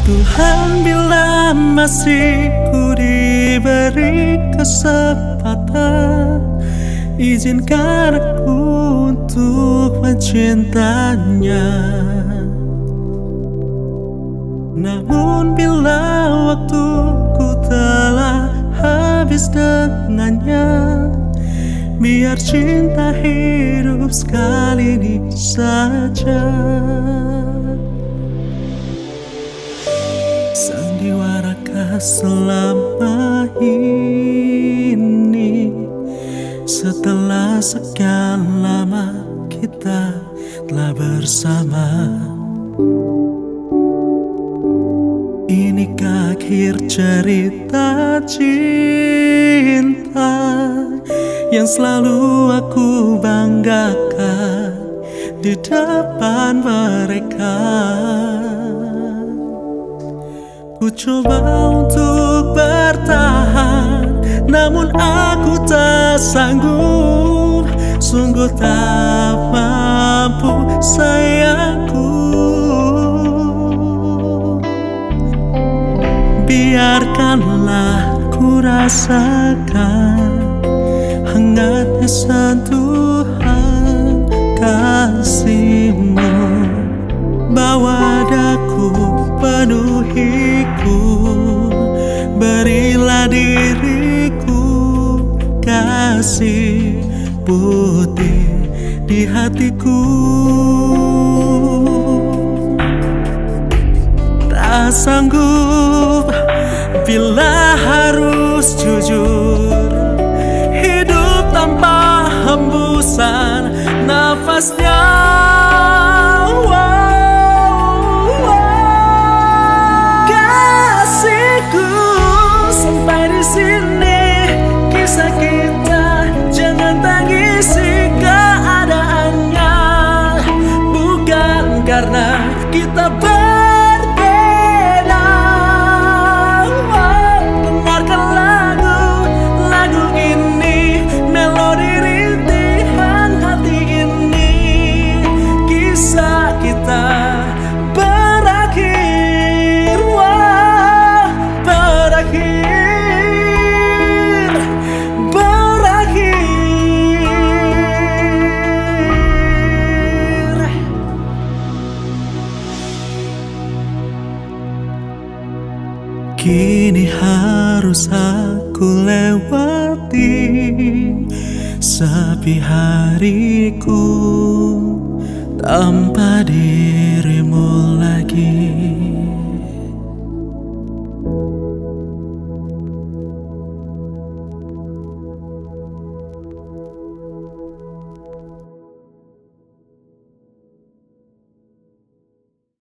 Tuhan, bila masih ku diberi kesempatan, izinkan aku untuk mencintanya. Namun bila waktuku telah habis dengannya, biar cinta hidup sekali ini saja. Sandiwarakah selama ini, setelah sekian lama kita telah bersama? Inikah akhir cerita cinta yang selalu aku banggakan di depan mereka? Ku coba untuk bertahan, namun aku tak sanggup. Sungguh tak mampu sayangku. Biarkanlah ku rasakan hangatnya sentuhan kasihmu. Bawa daku, penuhiku, berilah diriku kasih putih di hatiku. Tak sanggup bila harus jujur, hidup tanpa hembusan nafasnya. Kasihku, sampai di sini kisah kita, jangan tangisi keadaannya. Bukan karena kita berbeda. Dengarkan lagu ini, melodi rintihan hati ini. Kisah kita berakhir, berakhir. Kini harus aku lewati sepi hariku tanpa dia.